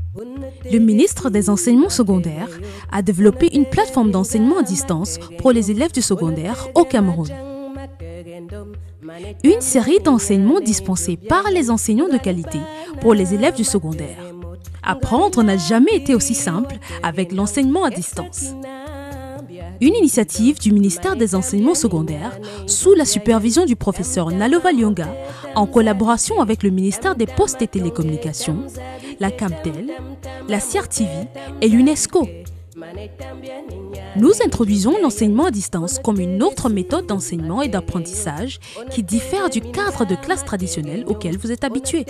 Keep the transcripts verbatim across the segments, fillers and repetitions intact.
Le ministre des Enseignements secondaires a développé une plateforme d'enseignement à distance pour les élèves du secondaire au Cameroun. Une série d'enseignements dispensés par les enseignants de qualité pour les élèves du secondaire. Apprendre n'a jamais été aussi simple avec l'enseignement à distance. Une initiative du ministère des Enseignements secondaires sous la supervision du professeur Nalova Lyonga en collaboration avec le ministère des Postes et Télécommunications, la Camtel, la C R T V et l'UNESCO. Nous introduisons l'enseignement à distance comme une autre méthode d'enseignement et d'apprentissage qui diffère du cadre de classe traditionnel auquel vous êtes habitué.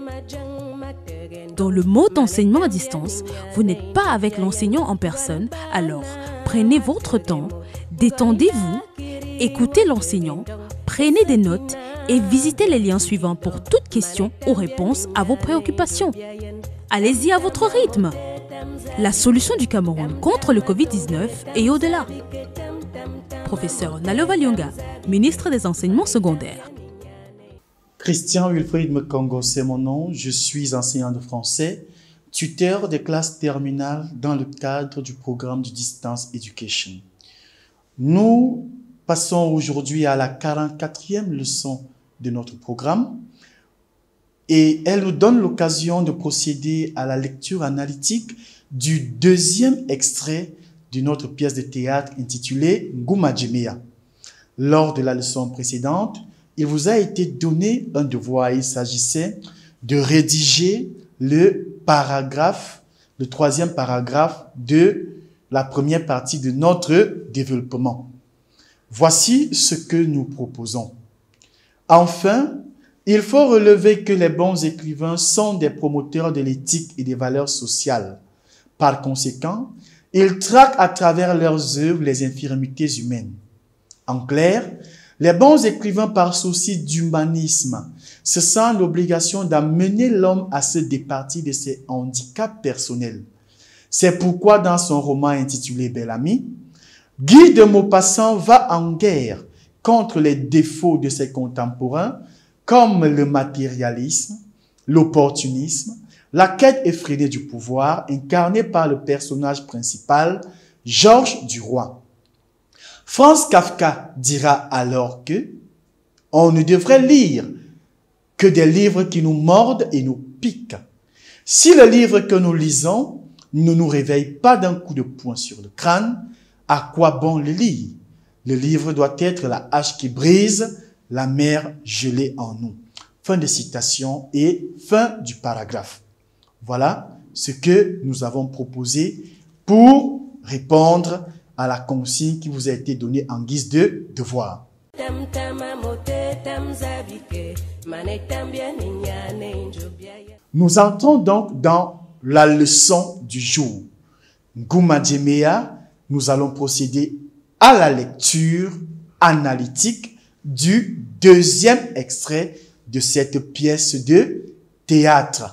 Dans le mode d'enseignement à distance, vous n'êtes pas avec l'enseignant en personne, alors prenez votre temps, détendez-vous, écoutez l'enseignant, prenez des notes et visitez les liens suivants pour toute question ou réponse à vos préoccupations. Allez-y à votre rythme. La solution du Cameroun contre le Covid dix-neuf et au-delà. Professeur Nalova Lyonga, ministre des Enseignements secondaires. Christian Wilfried Mekongo, c'est mon nom. Je suis enseignant de français, tuteur des classes terminales dans le cadre du programme de Distance Education. Nous passons aujourd'hui à la quarante-quatrième leçon de notre programme et elle nous donne l'occasion de procéder à la lecture analytique du deuxième extrait de notre pièce de théâtre intitulée Nguma Djemea. Lors de la leçon précédente, il vous a été donné un devoir. Il s'agissait de rédiger le paragraphe, le troisième paragraphe de la première partie de notre développement. Voici ce que nous proposons. Enfin, il faut relever que les bons écrivains sont des promoteurs de l'éthique et des valeurs sociales. Par conséquent, ils traquent à travers leurs œuvres les infirmités humaines. En clair, les bons écrivains, par souci d'humanisme, se sentent l'obligation d'amener l'homme à se départir de ses handicaps personnels. C'est pourquoi, dans son roman intitulé Bel Ami, Guy de Maupassant va en guerre contre les défauts de ses contemporains, comme le matérialisme, l'opportunisme, la quête effrénée du pouvoir, incarnée par le personnage principal, Georges Duroy. Franz Kafka dira alors que on ne devrait lire que des livres qui nous mordent et nous piquent. Si le livre que nous lisons ne nous réveille pas d'un coup de poing sur le crâne, à quoi bon le lire? Le livre doit être la hache qui brise la mer gelée en nous. Fin de citation et fin du paragraphe. Voilà ce que nous avons proposé pour répondre à la consigne qui vous a été donnée en guise de devoir. Nous entrons donc dans la leçon du jour. Nguma Djemea, nous allons procéder à la lecture analytique du deuxième extrait de cette pièce de théâtre.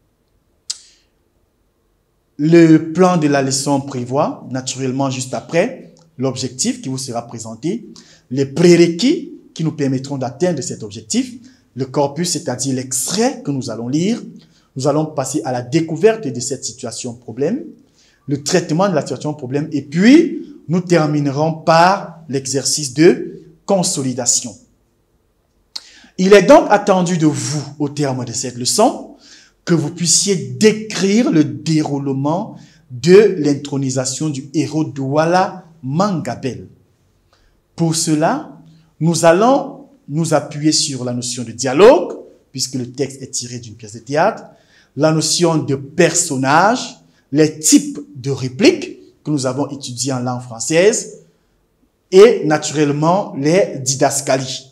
Le plan de la leçon prévoit, naturellement juste après, l'objectif qui vous sera présenté, les prérequis qui nous permettront d'atteindre cet objectif, le corpus, c'est-à-dire l'extrait que nous allons lire. Nous allons passer à la découverte de cette situation problème, le traitement de la situation problème, et puis nous terminerons par l'exercice de consolidation. Il est donc attendu de vous, au terme de cette leçon, que vous puissiez décrire le déroulement de l'intronisation du héros Douala Mangabel. Pour cela, nous allons nous appuyer sur la notion de dialogue, puisque le texte est tiré d'une pièce de théâtre, la notion de personnage, les types de répliques que nous avons étudiés en langue française, et naturellement les didascalies.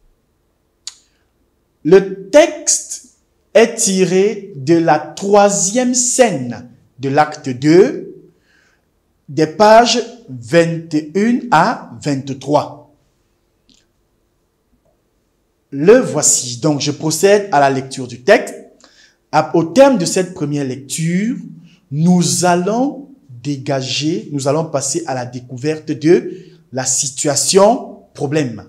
Le texte est tiré de la troisième scène de l'acte deux, des pages vingt et un à vingt-trois. Le voici. Donc, je procède à la lecture du texte. Au terme de cette première lecture, nous allons dégager, nous allons passer à la découverte de la situation problème.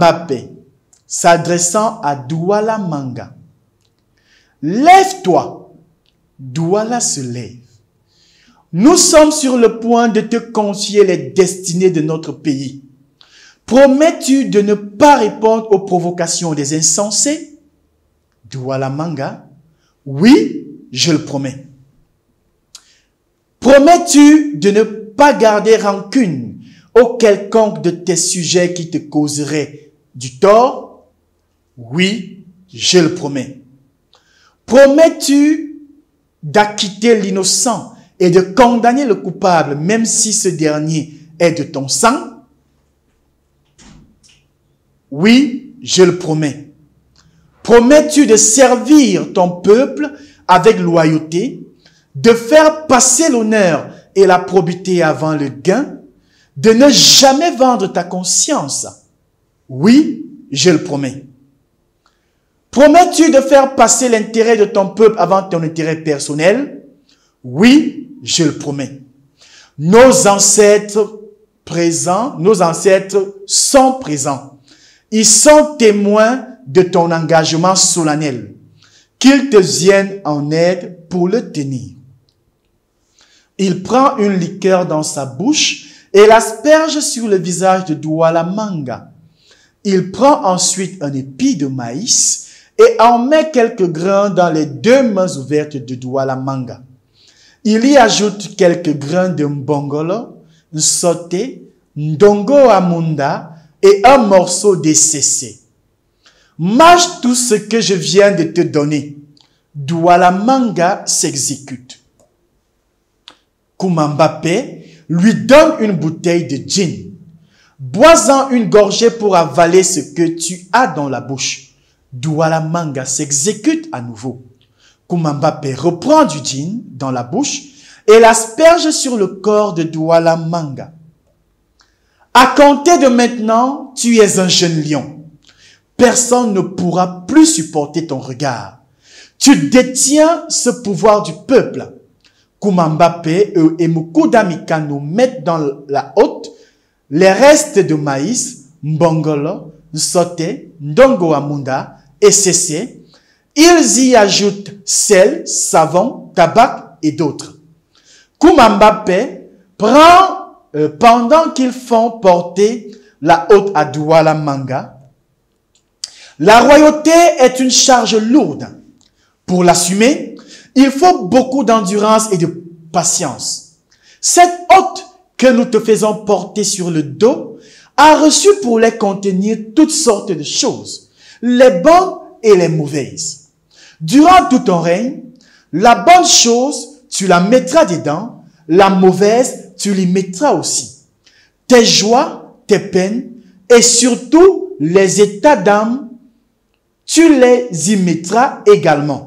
Koumambape, s'adressant à Douala Manga. « Lève-toi, Douala se lève. Nous sommes sur le point de te confier les destinées de notre pays. Promets-tu de ne pas répondre aux provocations des insensés? Douala Manga, oui, je le promets. Promets-tu de ne pas garder rancune au quelconque de tes sujets qui te causerait du tort? Oui, je le promets. Promets-tu d'acquitter l'innocent et de condamner le coupable, même si ce dernier est de ton sang? Oui, je le promets. Promets-tu de servir ton peuple avec loyauté, de faire passer l'honneur et la probité avant le gain, de ne jamais vendre ta conscience? Oui, je le promets. Promets-tu de faire passer l'intérêt de ton peuple avant ton intérêt personnel? Oui, je le promets. Nos ancêtres présents, nos ancêtres sont présents. Ils sont témoins de ton engagement solennel. Qu'ils te viennent en aide pour le tenir. Il prend une liqueur dans sa bouche et l'asperge sur le visage de Douala Manga. Il prend ensuite un épi de maïs et en met quelques grains dans les deux mains ouvertes de Douala Manga. Il y ajoute quelques grains de mbongolo, sauté, ndongo amunda et un morceau de cessé. Mange tout ce que je viens de te donner. Douala Manga s'exécute. Kumambape lui donne une bouteille de gin. Bois-en une gorgée pour avaler ce que tu as dans la bouche. Douala Manga s'exécute à nouveau. Kumambape reprend du gin dans la bouche et l'asperge sur le corps de Douala Manga. À compter de maintenant, tu es un jeune lion. Personne ne pourra plus supporter ton regard. Tu détiens ce pouvoir du peuple. Kumambape et Mukuda Mikano mettent dans la hotte les restes de maïs, mbongolo, sauté, ndongo amunda et cessé. Ils y ajoutent sel, savon, tabac et d'autres. Kumambape prend, euh, pendant qu'ils font porter la hotte à Douala Manga. La royauté est une charge lourde. Pour l'assumer, il faut beaucoup d'endurance et de patience. Cette hotte que nous te faisons porter sur le dos a reçu pour les contenir toutes sortes de choses, les bonnes et les mauvaises. Durant tout ton règne, la bonne chose, tu la mettras dedans, la mauvaise, tu l'y mettras aussi. Tes joies, tes peines et surtout les états d'âme, tu les y mettras également.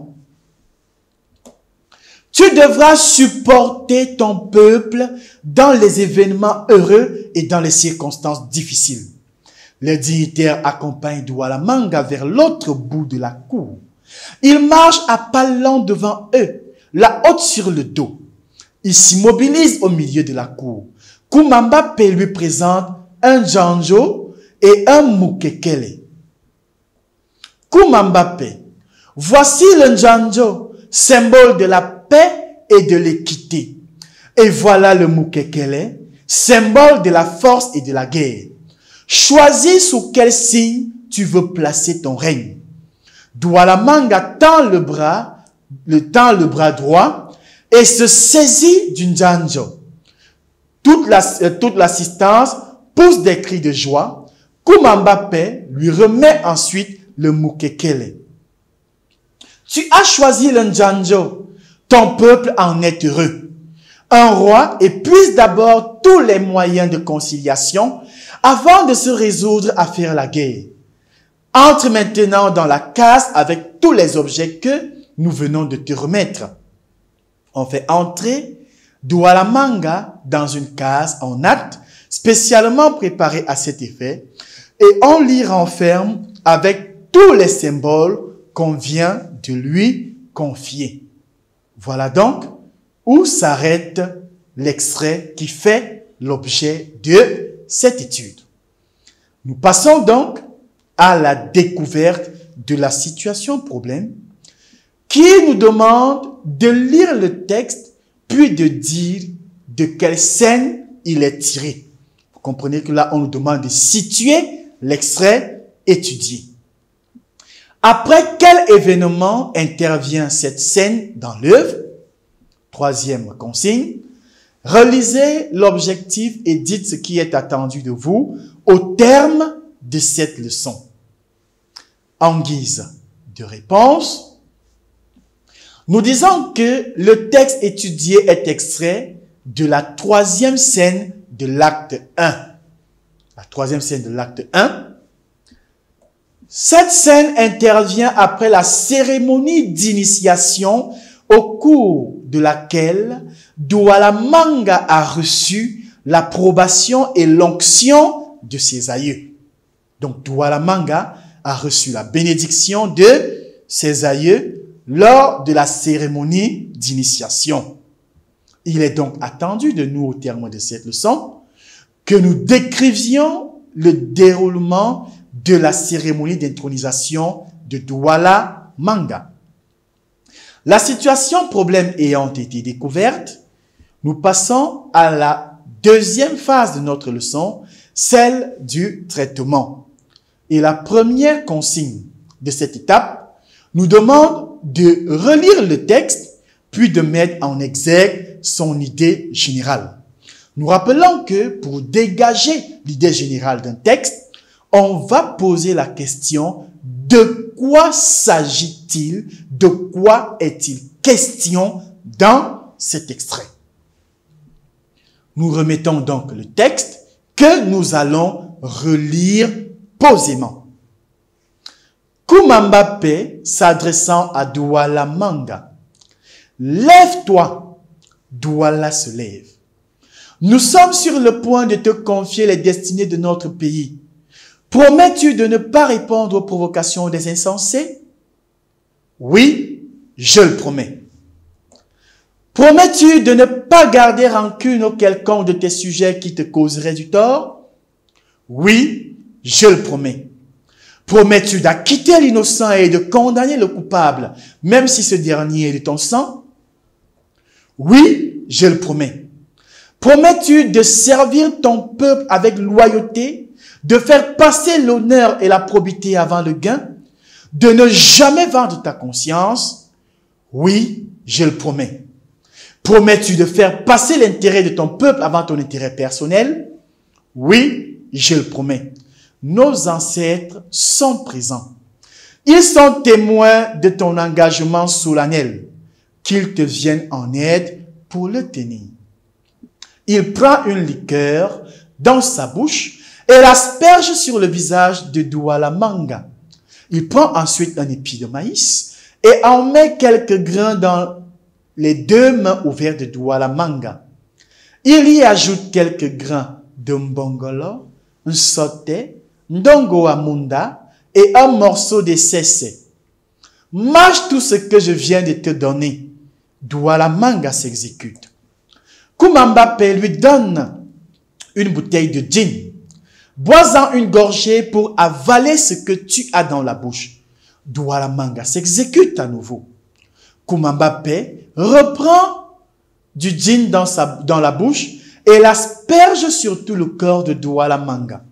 Tu devras supporter ton peuple dans les événements heureux et dans les circonstances difficiles. Les dignitaires accompagnent Douala Manga vers l'autre bout de la cour. Ils marchent à pas lents devant eux, la hotte sur le dos. Ils s'immobilisent au milieu de la cour. Kumambape lui présente un janjo et un mukekele. Kumambape, voici le janjo, symbole de la paix et de l'équité. Et voilà le mukekele, symbole de la force et de la guerre. Choisis sous quel signe tu veux placer ton règne. Douala Manga tend le bras, le tend le bras droit et se saisit d'une janjo. Toute la, toute l'assistance pousse des cris de joie. Kumambape lui remet ensuite le mukekele. Tu as choisi le janjo. Ton peuple en est heureux. Un roi épuise d'abord tous les moyens de conciliation avant de se résoudre à faire la guerre. Entre maintenant dans la case avec tous les objets que nous venons de te remettre. On fait entrer Douala Manga dans une case en acte spécialement préparée à cet effet et on l'y renferme avec tous les symboles qu'on vient de lui confier. Voilà donc où s'arrête l'extrait qui fait l'objet de cette étude. Nous passons donc à la découverte de la situation problème qui nous demande de lire le texte, puis de dire de quelle scène il est tiré. Vous comprenez que là, on nous demande de situer l'extrait étudié. Après quel événement intervient cette scène dans l'œuvre? Troisième consigne. Relisez l'objectif et dites ce qui est attendu de vous au terme de cette leçon. En guise de réponse, nous disons que le texte étudié est extrait de la troisième scène de l'acte un. La troisième scène de l'acte un. Cette scène intervient après la cérémonie d'initiation au cours de laquelle Douala Manga a reçu l'approbation et l'onction de ses aïeux. Donc Douala Manga a reçu la bénédiction de ses aïeux lors de la cérémonie d'initiation. Il est donc attendu de nous au terme de cette leçon que nous décrivions le déroulement de la cérémonie d'intronisation de Douala Manga. La situation problème ayant été découverte, nous passons à la deuxième phase de notre leçon, celle du traitement. Et la première consigne de cette étape nous demande de relire le texte, puis de mettre en exergue son idée générale. Nous rappelons que pour dégager l'idée générale d'un texte, on va poser la question de quoi s'agit-il, de quoi est-il question dans cet extrait. Nous remettons donc le texte que nous allons relire posément. Kumambape s'adressant à Douala Manga. Lève-toi, Douala se lève. Nous sommes sur le point de te confier les destinées de notre pays. Promets-tu de ne pas répondre aux provocations des insensés? Oui, je le promets. Promets-tu de ne pas garder rancune au quelconque de tes sujets qui te causerait du tort? Oui, je le promets. Promets-tu d'acquitter l'innocent et de condamner le coupable, même si ce dernier est de ton sang? Oui, je le promets. Promets-tu de servir ton peuple avec loyauté, de faire passer l'honneur et la probité avant le gain, de ne jamais vendre ta conscience? Oui, je le promets. Promets-tu de faire passer l'intérêt de ton peuple avant ton intérêt personnel? Oui, je le promets. Nos ancêtres sont présents. Ils sont témoins de ton engagement solennel. Qu'ils te viennent en aide pour le tenir. Il prend une liqueur dans sa bouche et l'asperge sur le visage de Douala Manga. Il prend ensuite un épi de maïs et en met quelques grains dans les deux mains ouvertes de Douala Manga. Il y ajoute quelques grains de mbongolo, un sauté, ndongo amunda et un morceau de sese. Mange tout ce que je viens de te donner. Douala Manga s'exécute. Kumambape lui donne une bouteille de gin. Bois-en une gorgée pour avaler ce que tu as dans la bouche. Douala Manga s'exécute à nouveau. Kumambape reprend du gin dans, sa, dans la bouche et l'asperge sur tout le corps de Douala Manga.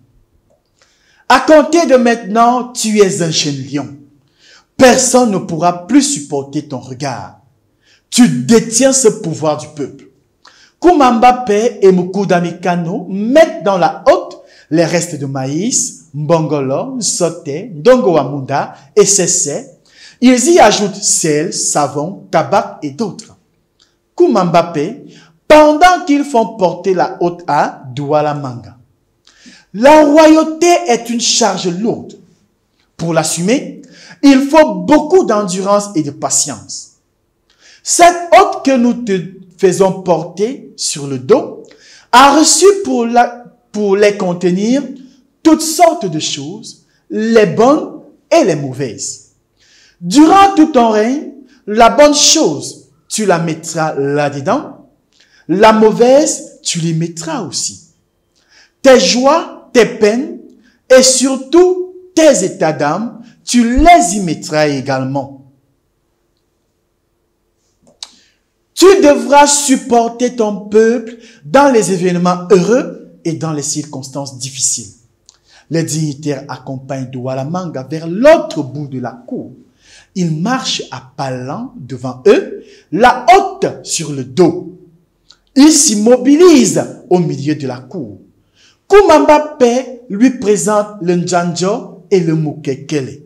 À compter de maintenant, tu es un jeune lion. Personne ne pourra plus supporter ton regard. Tu détiens ce pouvoir du peuple. Kumambape et Mukudamikano mettent dans la hotte les restes de maïs, mbongolo, sauté, ndongo amunda et sese. Ils y ajoutent sel, savon, tabac et d'autres. Kumambape, pendant qu'ils font porter la hotte à Douala Manga. La royauté est une charge lourde. Pour l'assumer, il faut beaucoup d'endurance et de patience. Cette hotte que nous te faisons porter sur le dos a reçu pour, la, pour les contenir toutes sortes de choses, les bonnes et les mauvaises. Durant tout ton règne, la bonne chose, tu la mettras là-dedans. La mauvaise, tu les mettras aussi. Tes joies, tes peines et surtout tes états d'âme, tu les y mettras également. Tu devras supporter ton peuple dans les événements heureux et dans les circonstances difficiles. Les dignitaires accompagnent Douala Manga vers l'autre bout de la cour. Ils marchent à pas lents devant eux, la hotte sur le dos. Ils s'immobilisent au milieu de la cour. Kumamba Pe lui présente le Njanjo et le Mukekele.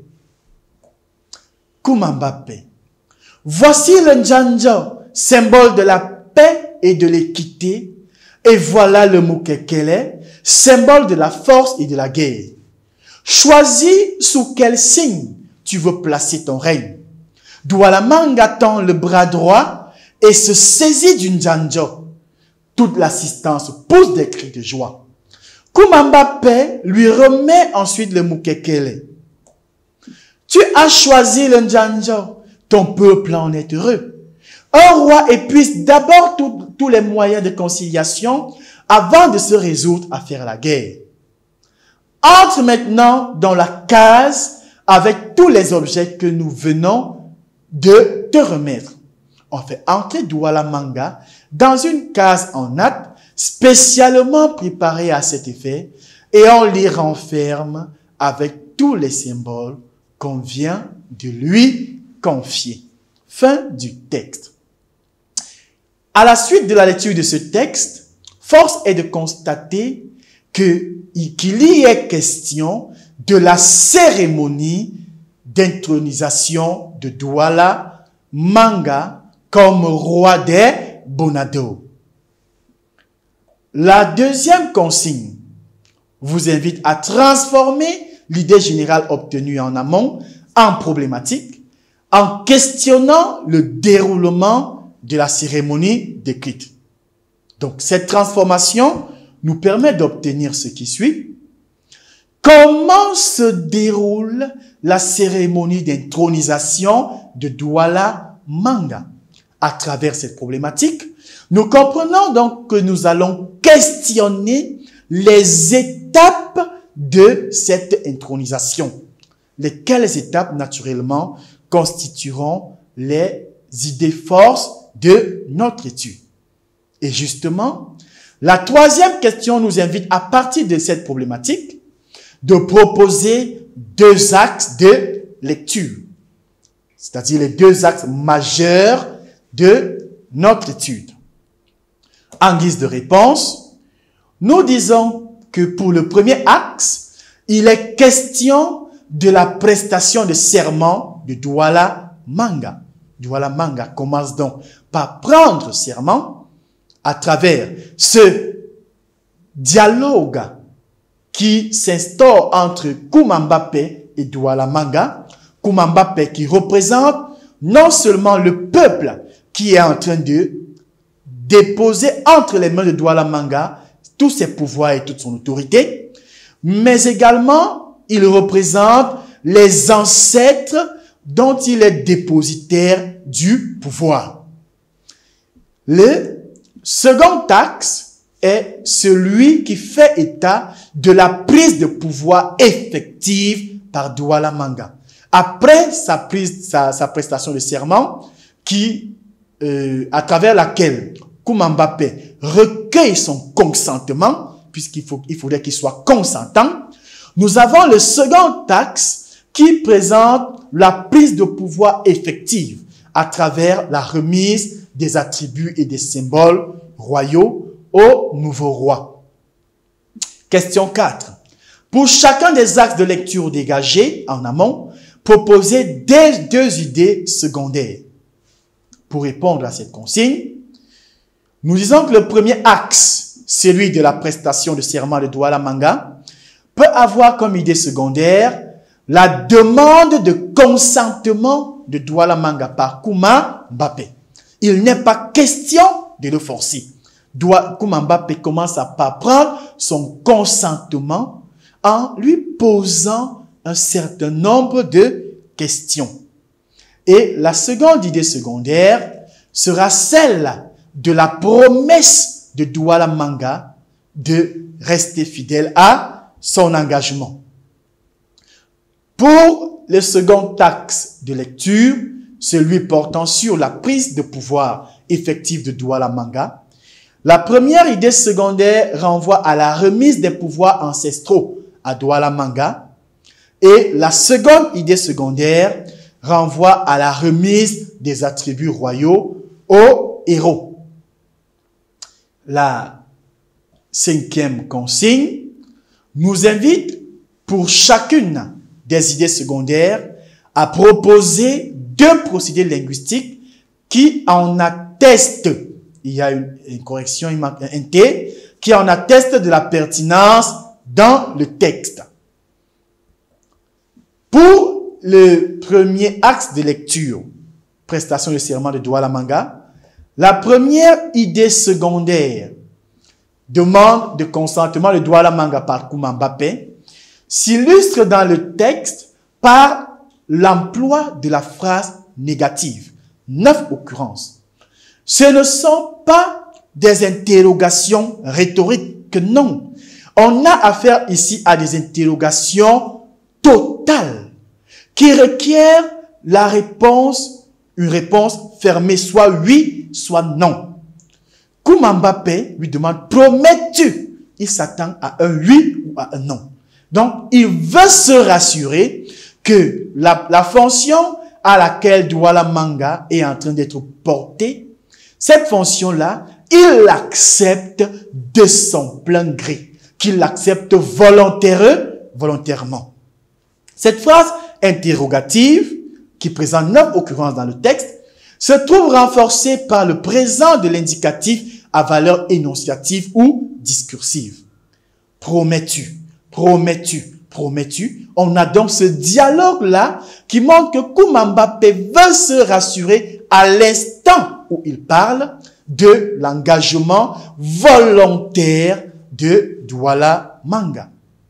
Kumamba Pe. Voici le Njanjo, symbole de la paix et de l'équité, et voilà le Mukekele, symbole de la force et de la guerre. Choisis sous quel signe tu veux placer ton règne. Douala Manga tend le bras droit et se saisit du Njanjo. Toute l'assistance pousse des cris de joie. Kumamba Pe lui remet ensuite le Mukekele. Tu as choisi le Njanjo, ton peuple en est heureux. Un roi épuise d'abord tous les moyens de conciliation avant de se résoudre à faire la guerre. Entre maintenant dans la case avec tous les objets que nous venons de te remettre. On fait entrer Douala Manga dans une case en natte spécialement préparée à cet effet et on l'y renferme avec tous les symboles qu'on vient de lui confier. Fin du texte. À la suite de la lecture de ce texte, force est de constater que, qu'il y est question de la cérémonie d'intronisation de Douala Manga comme roi des Bonado. La deuxième consigne vous invite à transformer l'idée générale obtenue en amont en problématique en questionnant le déroulement de la cérémonie décrite. Donc, cette transformation nous permet d'obtenir ce qui suit. Comment se déroule la cérémonie d'intronisation de Douala Manga? À travers cette problématique, nous comprenons donc que nous allons questionner les étapes de cette intronisation. Lesquelles étapes, naturellement, constitueront les idées forces de notre étude. Et justement, la troisième question nous invite, à partir de cette problématique, de proposer deux axes de lecture, c'est-à-dire les deux axes majeurs de notre étude. En guise de réponse, nous disons que pour le premier axe, il est question de la prestation de serment de Douala Manga. Douala Manga commence donc par prendre serment à travers ce dialogue qui s'instaure entre Kumamba Pe et Douala Manga. Kumamba Pe qui représente non seulement le peuple qui est en train de déposer entre les mains de Douala Manga tous ses pouvoirs et toute son autorité, mais également il représente les ancêtres dont il est dépositaire du pouvoir. Le second axe est celui qui fait état de la prise de pouvoir effective par Douala Manga. Après sa prise, sa, sa prestation de serment, qui, euh, à travers laquelle Kumamba Pe recueille son consentement, puisqu'il faut, il faudrait qu'il soit consentant, nous avons le second axe qui présente la prise de pouvoir effective à travers la remise des attributs et des symboles royaux au nouveau roi. Question quatre. Pour chacun des axes de lecture dégagés en amont, proposez des deux idées secondaires. Pour répondre à cette consigne, nous disons que le premier axe, celui de la prestation de serment de Douala Manga, peut avoir comme idée secondaire la demande de consentement de Douala Manga par Kumamba Pe. Il n'est pas question de le forcer. Kumamba Pe commence à pas prendre son consentement en lui posant un certain nombre de questions. Et la seconde idée secondaire sera celle de la promesse de Douala Manga de rester fidèle à son engagement. Pour le second axe de lecture, celui portant sur la prise de pouvoir effective de Douala Manga. La première idée secondaire renvoie à la remise des pouvoirs ancestraux à Douala Manga. Et la seconde idée secondaire renvoie à la remise des attributs royaux aux héros. La cinquième consigne nous invite pour chacune des idées secondaires à proposer deux procédés linguistiques qui en attestent, il y a une, une correction, il manque un T, qui en attestent de la pertinence dans le texte. Pour le premier axe de lecture, prestation de serment de Douala Manga, la première idée secondaire, demande de consentement de Douala Manga par Kouma Mbappé, s'illustre dans le texte par l'emploi de la phrase négative. Neuf occurrences. Ce ne sont pas des interrogations rhétoriques, non. On a affaire ici à des interrogations totales qui requièrent la réponse, une réponse fermée, soit oui, soit non. Kouma Mbappé lui demande, promets-tu? Il s'attend à un oui ou à un non. Donc, il veut se rassurer que la, la fonction à laquelle Douala Manga est en train d'être portée, cette fonction-là, il l'accepte de son plein gré, qu'il l'accepte volontairement, volontairement. Cette phrase interrogative, qui présente neuf occurrences dans le texte, se trouve renforcée par le présent de l'indicatif à valeur énonciative ou discursive. Promets-tu? Promets-tu? Promets-tu? On a donc ce dialogue-là qui montre que Kouma Mbappé veut se rassurer à l'instant où il parle de l'engagement volontaire de Douala Manga.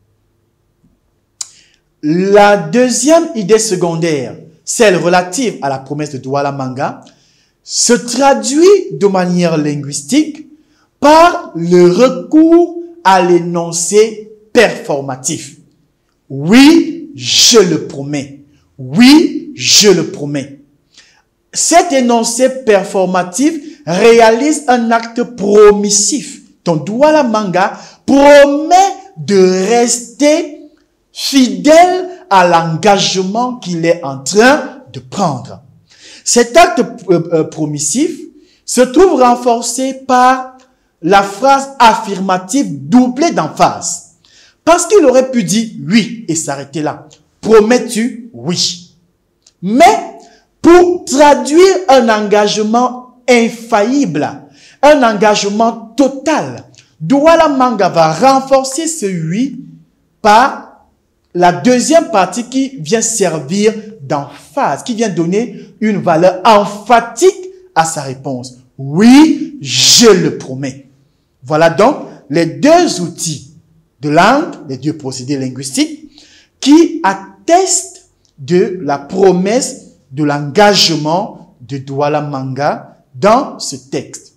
La deuxième idée secondaire, celle relative à la promesse de Douala Manga, se traduit de manière linguistique par le recours à l'énoncé performatif. Oui, je le promets. Oui, je le promets. Cet énoncé performatif réalise un acte promissif. Donc, Douala Manga promet de rester fidèle à l'engagement qu'il est en train de prendre. Cet acte euh, promissif se trouve renforcé par la phrase affirmative doublée d'emphase. Parce qu'il aurait pu dire oui et s'arrêter là. Promets-tu? Oui. Mais pour traduire un engagement infaillible, un engagement total, Douala Manga va renforcer ce oui par la deuxième partie qui vient servir d'emphase, qui vient donner une valeur emphatique à sa réponse. Oui, je le promets. Voilà donc les deux outils de langue, les deux procédés linguistiques, qui attestent de la promesse de l'engagement de Douala Manga dans ce texte.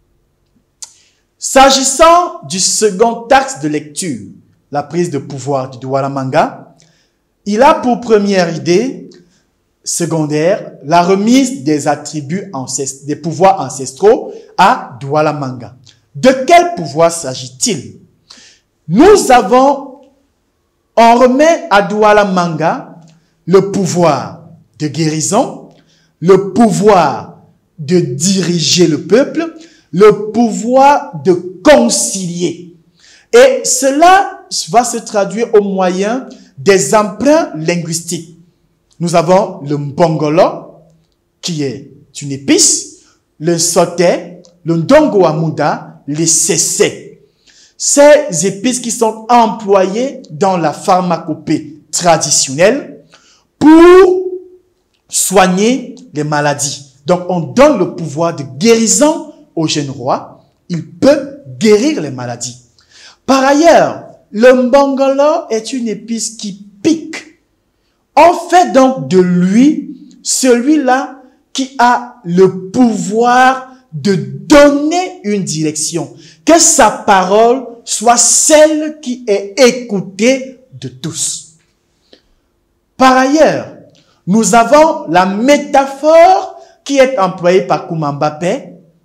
S'agissant du second axe de lecture, la prise de pouvoir de Douala Manga, il a pour première idée secondaire la remise des attributs ancestraux, des pouvoirs ancestraux à Douala Manga. De quel pouvoir s'agit-il? Nous avons, on remet à Douala Manga le pouvoir de guérison, le pouvoir de diriger le peuple, le pouvoir de concilier. Et cela va se traduire au moyen des emprunts linguistiques. Nous avons le mbongolo, qui est une épice, le soté, le ndongo amuda, les sessé. Ces épices qui sont employées dans la pharmacopée traditionnelle pour soigner les maladies. Donc, on donne le pouvoir de guérison au jeune roi. Il peut guérir les maladies. Par ailleurs, le mbongolo est une épice qui pique. On fait donc de lui celui-là qui a le pouvoir de donner une direction. Que sa parole soit celle qui est écoutée de tous. Par ailleurs, nous avons la métaphore qui est employée par Kouma Mbappé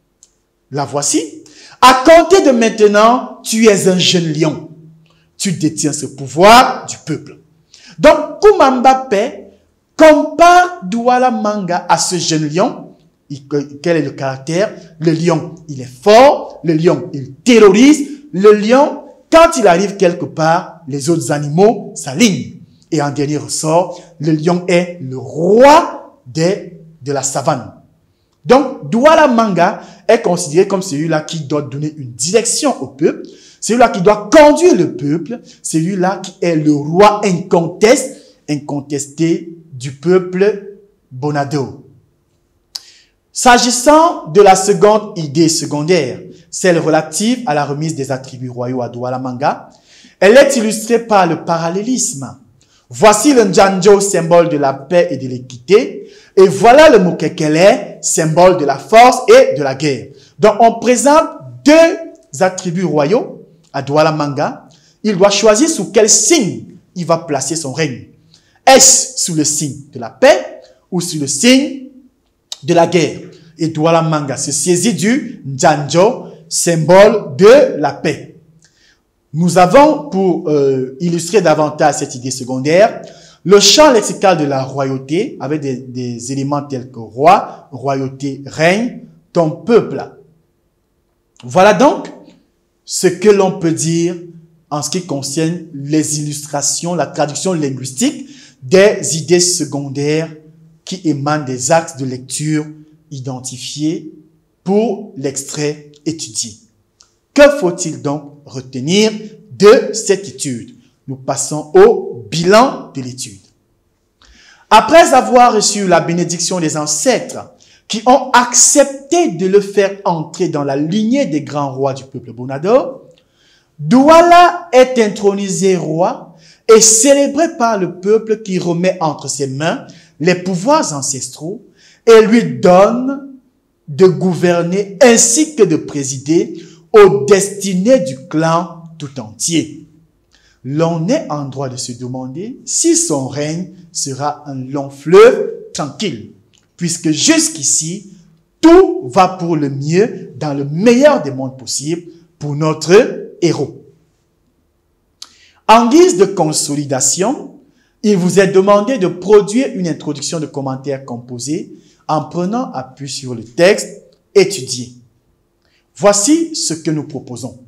La voici. À compter de maintenant, tu es un jeune lion. Tu détiens ce pouvoir du peuple. Donc, Kumamba Mbappé compare Douala Manga à ce jeune lion. Il, quel est le caractère? Le lion, il est fort. Le lion, il terrorise. Le lion, quand il arrive quelque part, les autres animaux s'alignent. Et en dernier ressort, le lion est le roi des, de la savane. Donc, Douala Manga est considéré comme celui-là qui doit donner une direction au peuple, celui-là qui doit conduire le peuple, celui-là qui est le roi incontesté, incontesté du peuple Bonado. S'agissant de la seconde idée secondaire, celle relative à la remise des attributs royaux à Douala Manga, elle est illustrée par le parallélisme. Voici le Njanjo, symbole de la paix et de l'équité, et voilà le Mokekele, symbole de la force et de la guerre. Donc, on présente deux attributs royaux à Douala Manga. Il doit choisir sous quel signe il va placer son règne. Est-ce sous le signe de la paix ou sous le signe de la guerre? Et Douala Manga se saisit du Njanjo, symbole de la paix. Nous avons, pour euh, illustrer davantage cette idée secondaire, le champ lexical de la royauté, avec des, des éléments tels que roi, royauté, règne, ton peuple. Voilà donc ce que l'on peut dire en ce qui concerne les illustrations, la traduction linguistique des idées secondaires qui émanent des axes de lecture identifiés pour l'extrait étudié. Que faut-il donc retenir de cette étude? Nous passons au bilan de l'étude. Après avoir reçu la bénédiction des ancêtres qui ont accepté de le faire entrer dans la lignée des grands rois du peuple Bonado, Douala est intronisé roi et célébré par le peuple qui remet entre ses mains les pouvoirs ancestraux et lui donne de gouverner ainsi que de présider aux destinées du clan tout entier. L'on est en droit de se demander si son règne sera un long fleuve tranquille, puisque jusqu'ici, tout va pour le mieux dans le meilleur des mondes possibles pour notre héros. En guise de consolidation, il vous est demandé de produire une introduction de commentaires composés en prenant appui sur le texte étudié. Voici ce que nous proposons.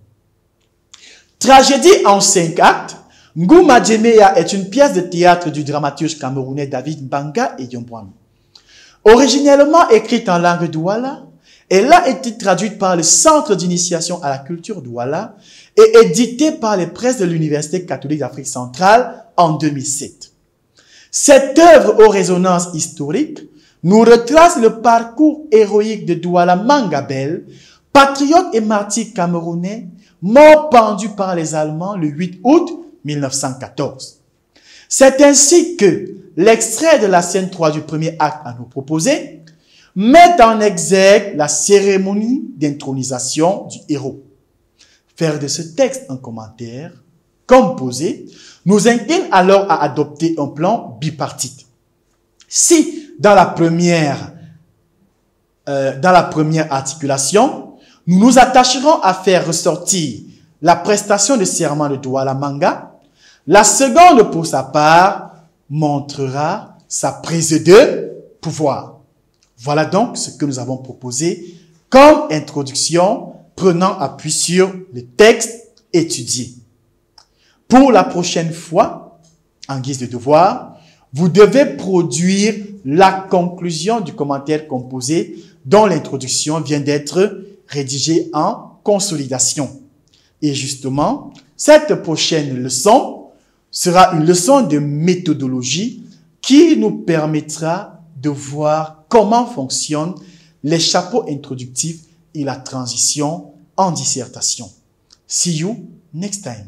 Tragédie en cinq actes, Ngouma Djemeya est une pièce de théâtre du dramaturge camerounais David Mbanga et Yombouam. Originellement écrite en langue douala, elle a été traduite par le Centre d'initiation à la culture douala et éditée par les presses de l'Université catholique d'Afrique centrale en deux mille sept. Cette œuvre aux résonances historiques nous retrace le parcours héroïque de Douala Mangabel, patriote et martyr camerounais, mort pendu par les Allemands le huit août mille neuf cent quatorze. C'est ainsi que l'extrait de la scène trois du premier acte à nous proposer met en exergue la cérémonie d'intronisation du héros. Faire de ce texte un commentaire composé nous incline alors à adopter un plan bipartite. Si dans la première, euh, dans la première articulation, nous nous attacherons à faire ressortir la prestation de serment de Douala Manga, la seconde, pour sa part, montrera sa prise de pouvoir. Voilà donc ce que nous avons proposé comme introduction prenant appui sur le texte étudié. Pour la prochaine fois, en guise de devoir, vous devez produire la conclusion du commentaire composé dont l'introduction vient d'être rédigée en consolidation. Et justement, cette prochaine leçon sera une leçon de méthodologie qui nous permettra de voir comment fonctionnent les chapeaux introductifs et la transition en dissertation. See you next time.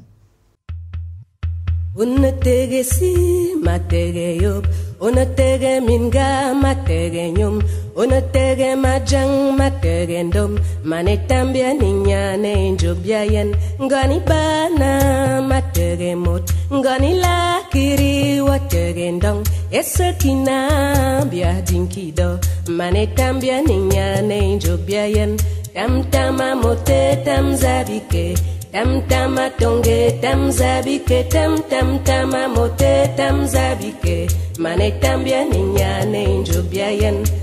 Unatege si matege yop, unatege minga matege nyum, unatege majang matege ndom, manetambia ninyane injobia yen, ngani bana matege mot, ngani lakiri watege ndong, esekina bia dinkido, manetambia ninyane injobia yen, tam tama mote tam zabike, tam tama tonge tam zabike, tam tam tama mote tam zabike, mane tambia ninyane injo biayen.